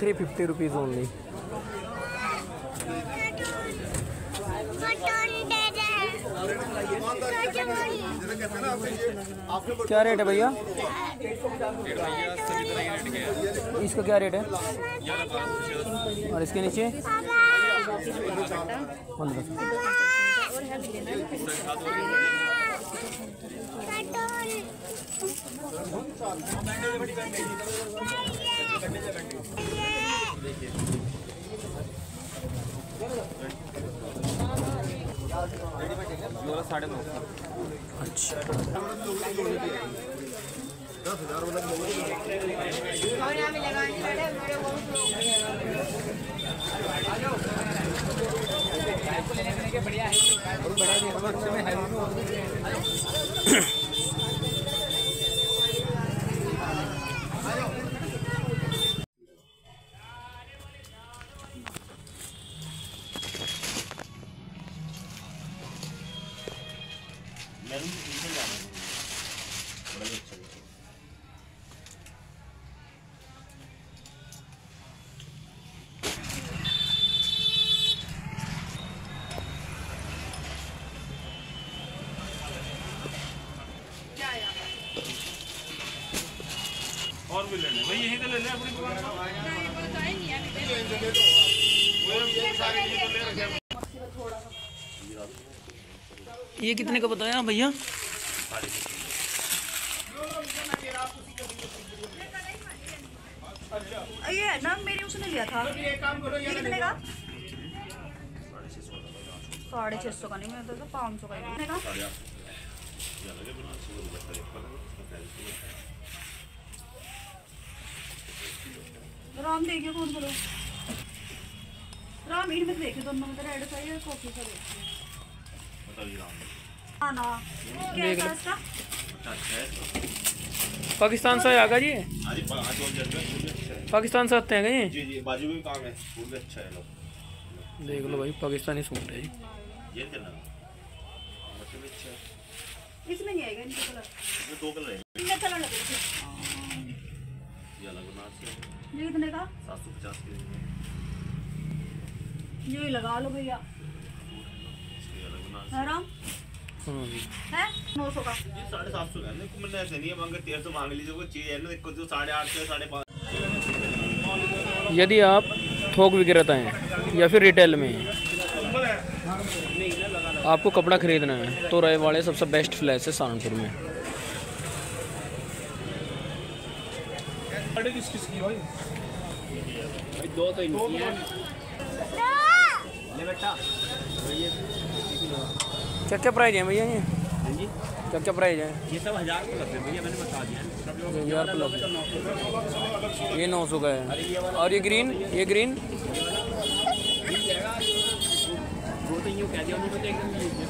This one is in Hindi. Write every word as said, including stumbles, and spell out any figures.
Three fifty rupees only. क्या रेट है भैया? इसका क्या रेट है? और इसके नीचे साढ़े नौ। अच्छा दस हजार बढ़िया है। और भी लेने भाई यहीं तो ले ले अपनी दुकान से। ये कितने का बताया भैया? ये है ना मेरी उसने लिया था। ये कितने का? साढ़े छः सौ का नहीं, मैं तो पाँच सौ का ही। कितने का? राम देखिए कौन बोलो। राम इन में देखिए दोनों में रेड चाहिए कॉफी का देखिए। बताइए राम। हाँ ना क्या इसका? पाकिस्तान से आगा जी? पाकिस्तान से आते हैं कहीं? जी जी बाजू में काम है, फूल भी अच्छा है। लोग देख लो भाई पाकिस्तानी सूट है जी। ये क्या नाम? मतलब अच्छा है। इसमें नहीं आएगा इनका कलर। इसमें दो कलर है। इनका कलर लगेगा। ये अलग बना से। ये कितने का? सात सौ पचास के। ये लगा लो भैया। इसके अलग बना से। है राम? है नौ सौ का। ये साढ़े सात सौ का है। मैंने ऐसे नहीं है, मांगे तेरह सौ मांग लीजिए। वो चीज़ है ना, देखो जो साढ़े आठ सौ साढ़े पाँच। यदि आप थोक विक्रेता हैं या फिर रिटेल में हैं, आपको कपड़ा खरीदना है तो राय वाले सबसे बेस्ट फ्लैश है सहारनपुर में। किस किस की भाई? दो तो इनकी हैं। ले बेटा क्या क्या प्राइस है भैया? ये जी क्या क्या प्राइस है? ये सब हजार प्लस है भैया, मैंने बता दिया। हजार प्लस ये नौ सौ का है। और ये ग्रीन ये ग्रीन वो तो यूँ कह दिया उन्होंने, एकदम